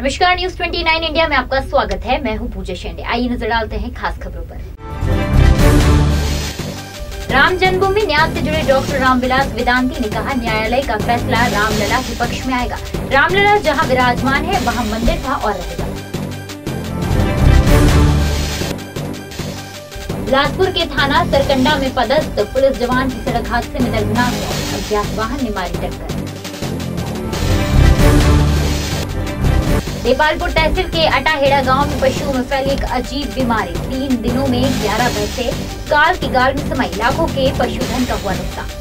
नमस्कार, news 29 India में आपका स्वागत है। मैं हूं पूजा शेंडे। आइए नजर डालते हैं खास खबरों पर। राम जन्मभूमि न्यास से जुड़े डॉक्टर रामविलास वेदांती ने कहा, न्यायालय का फैसला रामलला के पक्ष में आएगा। रामलला जहां विराजमान है वहां मंदिर था और रहेगा। बिलासपुर के थाना सरकंडा में पदस्थ पुलिस जवान की सड़क हादसे में दर्दनाक मौत। अज्ञात वाहन ने मारी टक्कर। देपालपुर तहसील के अटाहेड़ा गांव में पशुओं में फैली एक अजीब बीमारी। 3 दिनों में 11 भैंसे काल की गाल में समाई। लाखों के पशुधन का हुआ नुकसान।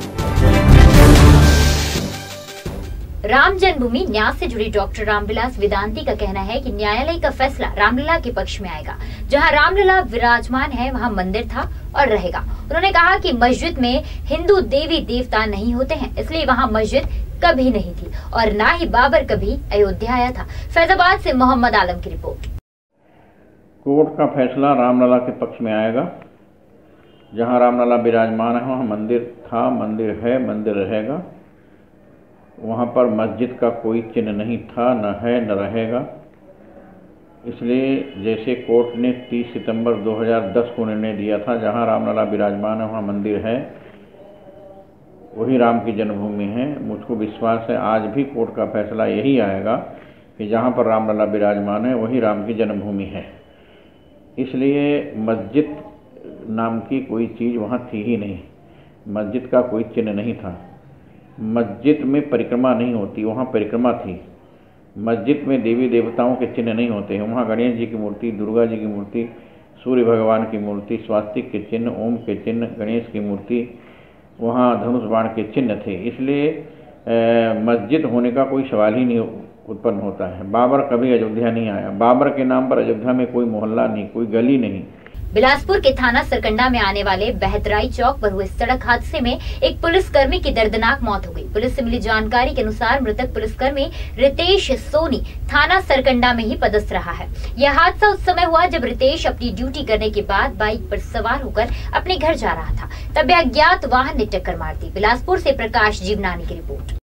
राम जन्मभूमि न्यास से जुड़े डॉक्टर रामविलास वेदांती का कहना है कि न्यायालय का फैसला रामलला के पक्ष में आएगा। जहां रामलला विराजमान है वहां मंदिर था और रहेगा। उन्होंने कहा कि मस्जिद में हिंदू देवी देवता नहीं होते हैं, इसलिए वहां मस्जिद कभी नहीं थी और ना ही बाबर कभी अयोध्या आया था। फैजाबाद से मोहम्मद आलम की रिपोर्ट। कोर्ट का फैसला रामलला के पक्ष में आएगा। जहां रामलला विराजमान है वहां मंदिर था, मंदिर है, मंदिर रहेगा। वहां पर मस्जिद का कोई चिन्ह नहीं था, न है, न रहेगा। इसलिए जैसे कोर्ट ने 30 सितंबर 2010 को निर्णय दिया था, जहां रामलला विराजमान है वहां मंदिर है, वही राम की जन्मभूमि है। मुझको विश्वास है आज भी कोर्ट का फैसला यही आएगा कि जहाँ पर रामलला विराजमान है वही राम की जन्मभूमि है। इसलिए मस्जिद नाम की कोई चीज़ वहाँ थी ही नहीं, मस्जिद का कोई चिन्ह नहीं था। मस्जिद में परिक्रमा नहीं होती, वहाँ परिक्रमा थी। मस्जिद में देवी देवताओं के चिन्ह नहीं होते हैं। वहाँ गणेश जी की मूर्ति, दुर्गा जी की मूर्ति, सूर्य भगवान की मूर्ति, स्वास्तिक के चिन्ह, ओम के चिन्ह, गणेश की मूर्ति, वहाँ धनुष बाण के चिन्ह थे। इसलिए मस्जिद होने का कोई सवाल ही नहीं उत्पन्न होता है। बाबर कभी अयोध्या नहीं आया। बाबर के नाम पर अयोध्या में कोई मोहल्ला नहीं, कोई गली नहीं। बिलासपुर के थाना सरकंडा में आने वाले बहतराई चौक पर हुए सड़क हादसे में एक पुलिसकर्मी की दर्दनाक मौत हो गई। पुलिस से मिली जानकारी के अनुसार मृतक पुलिसकर्मी रितेश सोनी थाना सरकंडा में ही पदस्थ रहा है। यह हादसा उस समय हुआ जब रितेश अपनी ड्यूटी करने के बाद बाइक पर सवार होकर अपने घर जा रहा था, तब अज्ञात वाहन ने टक्कर मार दी। बिलासपुर से प्रकाश जीवनानी की रिपोर्ट।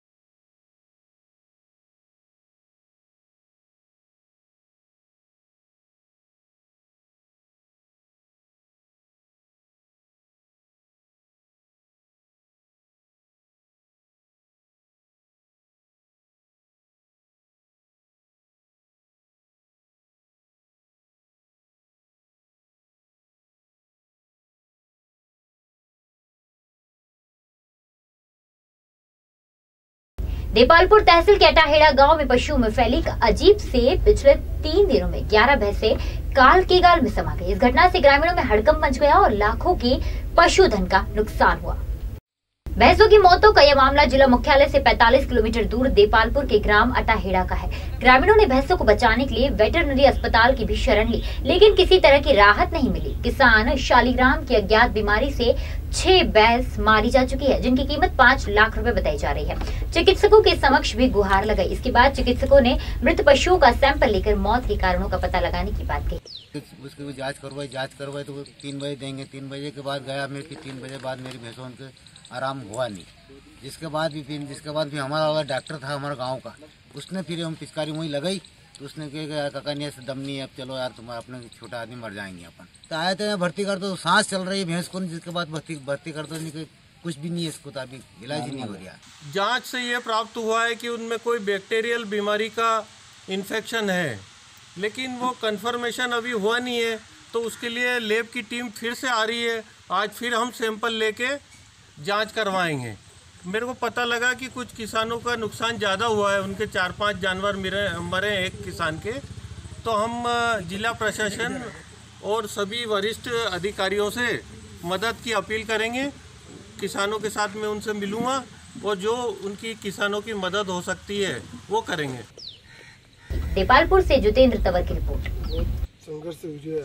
देपालपुर तहसील के अटाहेड़ा गांव में पशुओं में फैली एक अजीब से पिछले 3 दिनों में 11 भैंसे काल की गाल में समा गई। इस घटना से ग्रामीणों में हड़कंप मच गया और लाखों के पशुधन का नुकसान हुआ। भैंसों की मौतों का यह मामला जिला मुख्यालय से 45 किलोमीटर दूर देपालपुर के ग्राम अटाहेड़ा का है। ग्रामीणों ने भैंसों को बचाने के लिए वेटरनरी अस्पताल की भी शरण ली, लेकिन किसी तरह की राहत नहीं मिली। किसान शालीग्राम की अज्ञात बीमारी से 6 भैंस मारी जा चुकी है, जिनकी कीमत 5 लाख रुपए बताई जा रही है। चिकित्सकों के समक्ष भी गुहार लगाई। इसके बाद चिकित्सकों ने मृत पशुओं का सैंपल लेकर मौत के कारणों का पता लगाने की बात कही। उसकी जांच करवाई तो 3 बजे देंगे। 3 बजे के बाद गया मैं, 3 बजे बाद मेरी भैंसों के आराम हुआ नहीं। जिसके बाद भी हमारा वाला डॉक्टर था हमारे गांव का, उसने फिर हम पिचकारी वहीं लगाई तो उसने कहा काका नहीं ऐसे दम नहीं है, अब चलो यार तुम्हारा अपने छोटा आदमी मर जाएंगे अपन। तो आए थे भर्ती कर दो, सांस चल रही है भैंस को, जिसके बाद भर्ती कर दो, नहीं कुछ भी नहीं है इसको, तो अभी इलाज ही नहीं हो रहा। जांच से ये प्राप्त हुआ है कि उनमें कोई बैक्टीरियल बीमारी का इन्फेक्शन है, लेकिन वो कंफर्मेशन अभी हुआ नहीं है। तो उसके लिए लैब की टीम फिर से आ रही है। आज फिर हम सैंपल लेके जांच करवाएंगे। मेरे को पता लगा कि कुछ किसानों का नुकसान ज़्यादा हुआ है, उनके 4-5 जानवर मरे एक किसान के। तो हम जिला प्रशासन और सभी वरिष्ठ अधिकारियों से मदद की अपील करेंगे। किसानों के साथ मैं उनसे मिलूँगा और जो उनकी किसानों की मदद हो सकती है वो करेंगे। देपालपुर से जितेंद्र तंवर की रिपोर्ट।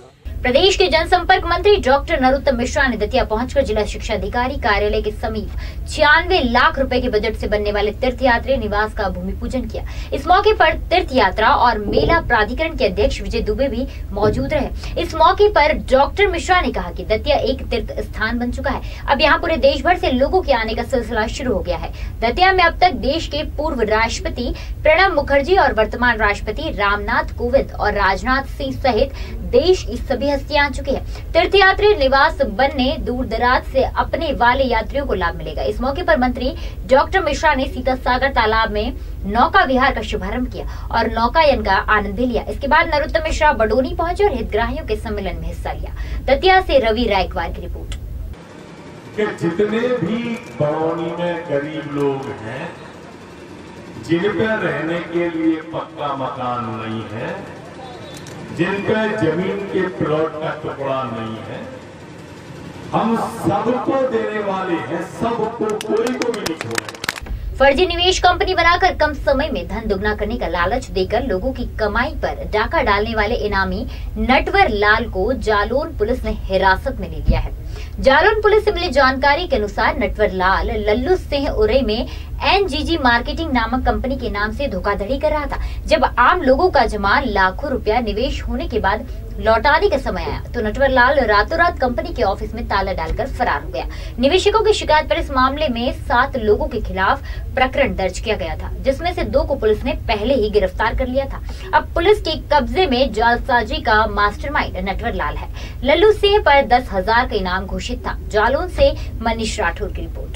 प्रदेश के जनसंपर्क मंत्री डॉक्टर नरोत्तम मिश्रा ने दतिया पहुंचकर जिला शिक्षा अधिकारी कार्यालय के समीप 96 लाख रुपए के बजट से बनने वाले तीर्थयात्री निवास का भूमि पूजन किया। इस मौके पर तीर्थ यात्रा और मेला प्राधिकरण के अध्यक्ष विजय दुबे भी मौजूद रहे। इस मौके पर डॉक्टर मिश्रा ने कहा कि दतिया एक तीर्थ स्थान बन चुका है। अब यहाँ पूरे देश भर से लोगों के आने का सिलसिला शुरू हो गया है। दतिया में अब तक देश के पूर्व राष्ट्रपति प्रणब मुखर्जी और वर्तमान राष्ट्रपति रामनाथ कोविंद और राजनाथ सिंह सहित देश की सभी हस्तियां आ चुकी है। तीर्थयात्री निवास बनने दूर दराज से अपने वाले यात्रियों को लाभ मिलेगा। इस मौके पर मंत्री डॉक्टर मिश्रा ने सीता सागर तालाब में नौका विहार का शुभारंभ किया और नौकायन का आनंद भी लिया। इसके बाद नरोत्तम मिश्रा बडोनी पहुंचे और हितग्राहियों के सम्मेलन में हिस्सा लिया। दतिया से रवि रायकवार की रिपोर्ट। कि जितने भी बड़ौनी में गरीब लोग हैं जिन पर रहने के लिए पक्का मकान नहीं है, जिन पर जमीन के प्लॉट का टुकड़ा नहीं है, हम सबको देने वाले हैं, सबको, कोई को भी नहीं छोड़ेंगे। फर्जी निवेश कंपनी बनाकर कम समय में धन दुगना करने का लालच देकर लोगों की कमाई पर डाका डालने वाले इनामी नटवर लाल को जालौन पुलिस ने हिरासत में ले लिया है। जालौन पुलिस से मिली जानकारी के अनुसार नटवर लाल लल्लू सिंह उरे में NGG मार्केटिंग नामक कंपनी के नाम से धोखाधड़ी कर रहा था। जब आम लोगों का जमा लाखों रुपया निवेश होने के बाद लौटाने का समय आया तो नटवर लाल रातों रात कंपनी के ऑफिस में ताला डालकर फरार हो गया। निवेशकों की शिकायत पर इस मामले में 7 लोगों के खिलाफ प्रकरण दर्ज किया गया था, जिसमें से 2 को पुलिस ने पहले ही गिरफ्तार कर लिया था। अब पुलिस के कब्जे में जालसाजी का मास्टरमाइंड नटवर लाल है। लल्लू सिंह पर 10,000 का इनाम घोषित था। जालौन से मनीष राठौर की रिपोर्ट।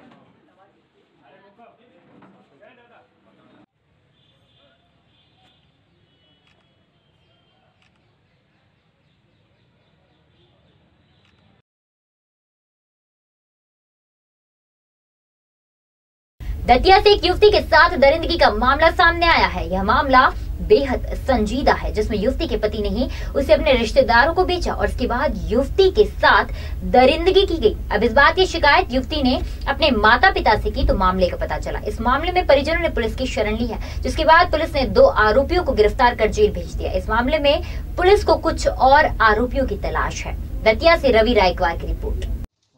दतिया से एक युवती के साथ दरिंदगी का मामला सामने आया है। यह मामला बेहद संजीदा है, जिसमें युवती के पति ने ही उसे अपने रिश्तेदारों को बेचा और इसके बाद युवती के साथ दरिंदगी की गई। अब इस बात की शिकायत युवती ने अपने माता पिता से की तो मामले का पता चला। इस मामले में परिजनों ने पुलिस की शरण ली है, जिसके बाद पुलिस ने 2 आरोपियों को गिरफ्तार कर जेल भेज दिया। इस मामले में पुलिस को कुछ और आरोपियों की तलाश है। दतिया से रवि रायकवार की रिपोर्ट।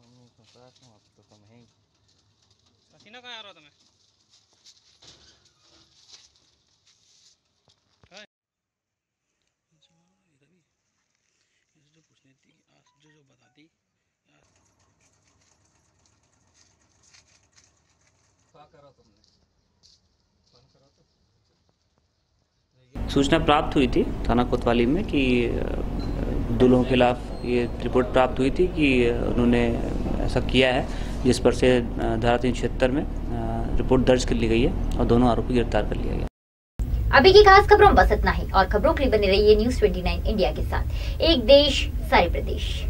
सूचना प्राप्त हुई थी थाना कोतवाली में कि 2 लोगों के खिलाफ ये रिपोर्ट प्राप्त हुई थी कि उन्होंने ऐसा किया है, जिस पर से धारा 376 में रिपोर्ट दर्ज कर ली गई है और दोनों आरोपी गिरफ्तार कर लिया गया। अभी की खास खबरों में बस इतना ही और खबरों के लिए बने रहिए न्यूज़ 29 इंडिया के साथ। एक देश सारे प्रदेश।